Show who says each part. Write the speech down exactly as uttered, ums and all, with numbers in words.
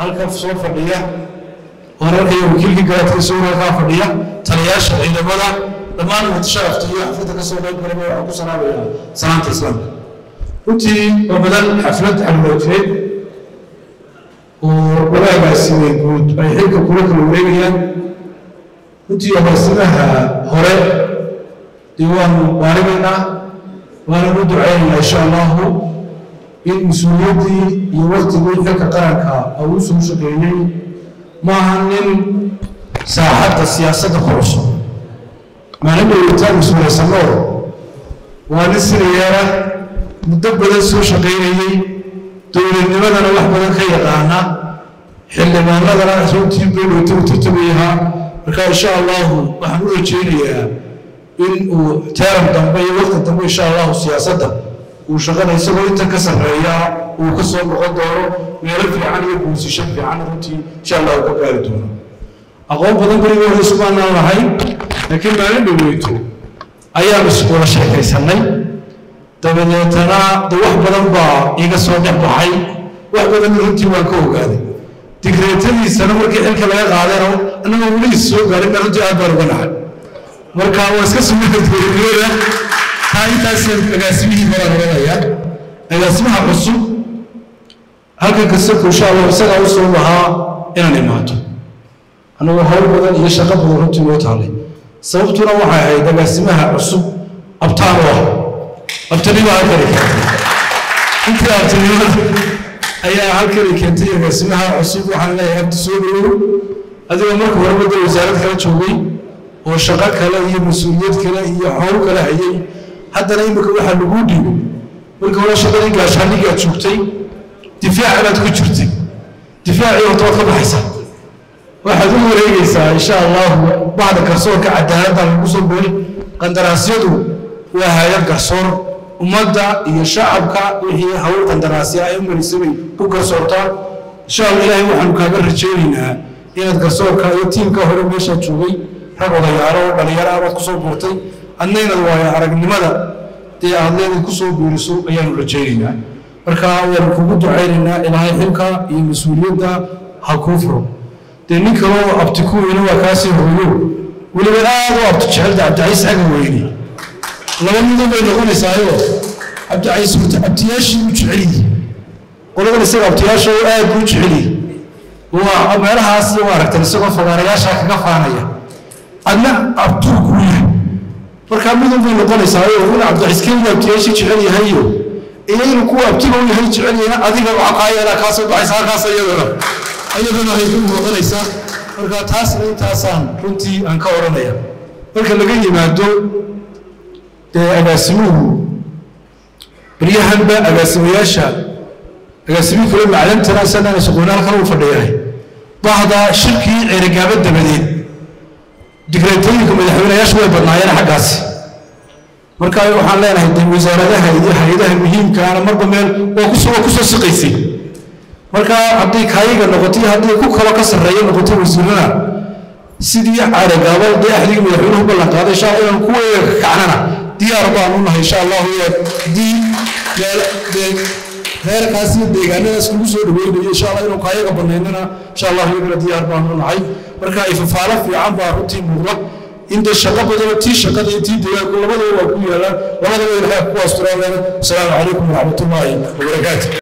Speaker 1: halka soo fadhiya wararka iyo wakiilka garaadka soo halka fadhiya taliyaasha ciidamada dhammaan mutasharafta iyo xafladda ka soo qayb galay waxa ku salaamaya salaanta islaamka runtii badan xaflad xalwatay oo walaalaasi guud ay xilka kula kala wareegayaan runtii waasimaha hore diiwaan waarigayna waana u duceynaa insha Allah in mas'uuliyadii iyo waqtigii xilka qaranka uu soo shaqeeyay ma ahanin saaxadda siyaasadda qorsho maalinta uu taag mas'uuliyadda waana siriyada muddo badan soo shaqeeyay dowladnimadana wax badan ka yaqaana xildhibaanadana runtii bay u tartamayha marka insha Allah waxaan u rajeynayaa in uu taam dambe iyo waqti dambe insha Allah siyaasadda uu shaqada isagoo inta ka sareeya uu ka soo noqon doono meel fiican iyo bulsho fiican runtii insha Allah ka gaari doono aqoon badan bariga hore subhanahu wa ta'ala laakiin maalin dhaweyto ayaa isku sheekaysanay dabadeetana wax badan baa iga soo dhaxay wax badan runtii waan ka ogaaday digreetadiisana markii xilka laga qaadayna anagu wali soo gaarin runtii aad baan uga naxay marka waa iska suuqyada taaytaas agaasimihi baranaya agaasimaha cusub halka kasoo insha Allah isaga u soo lahaa inaan imaato anagu hawl badan iyo shaqo badan runtii loo taalay sababtuna waxa ahayd agaasimaha cusub abtaan waa abtani waa kale inta abtani ayaa halkan keentay agaasimaha cusub waxaan leeyahay abti soo dhawo adiga markii hore wadada wasaaradda kala joogay oo shaqo kale iyo mas'uuliyad kale iyo hawl kale hayay haddana imika waxa lagu dhiibay markii hore shaqadii gaashaaniga joogtay difaac aad ku jirtay difaaci oo toos ka baxaysa waxaad u wareegaysaa insha Allah baad garsoorka cadaaladda lagu soo bari qandaraasyadu waa hay'ad garsoor ummadda iyo shacabka wixii hawl qandaraasyo ay marisay ku garsoortaan insha Allah Ilaahay waxaan kaaga rajaynaynaa inaad garsoorka iyo tiimka hore meesha joogay rag odayaal oo dhalinyaro ah ku soo burtay annayna waa aragnimada tii aad leedahay ku soo biiriso ayaan rajaynaynaa marka waan kugu duceynaynaa Ilaahay xilka iyo mas'uuliyadda ha ku furo de ninka oo abtiku inuu waa kaasi hooyo waliba aad oo abti jecel Cabdi Ciise weyni laba midoo bay noqonaysaa Cabdi Ciise abtiyaashii u jeceliyi qolada isaga abtiyaasha oo aad u jeceliyi waa meelahaas iyo aragtay isagoo fagaarayaasha kaga faanaya adna abtuku marka midoo bay noqonaysaa oo Cabdi Ciise kii abtiyaashii jecel yahay iyo inuu ku abtiga u yahay jecel yahay adiga waxa qaayada ka soo baxaysa kaas ayadana ayadana ay ku noqonaysaa marka taas intaasaan runtii aan ka oranaya marka laga yimaado ee agaasimuhu bariyahanba agaasimayaasha agaasimihi kale macalintana sanana shaqoonaal kale u fadhiyay bahda shirkii cirgaabada dabadeed digreetooyinka madaxweynayaashu way badnaayeen xaggaas marka waxaan leenahay dib wasaaradaha iyo hay'adaha muhiimka ah marba meel oo ku soo ku soo shaqeysay marka haddii kaayiga noqotay haddii ku kala ka sareeyo noqotay wasiirada sidii caaragaaba dhexdiga madaxweynuhu ballan qaaday insha Allah inaan ku kacnana diyaar baan u nahay insha Allah di heer kaasi deegaanada isku soo dhaweeyay insha Allah inuu kaayiga banaynana insha Allah iyagana diyaar baan u nahay marka ay fafaalo fiican baa runtii muuqda inta shaqo badan tii shaqada tii deegaanka labadaba waa ku yeelaan labadaba ilaahay ku asturaan. Assalaamu alaykum wa rahmatullahi wa barakatuh.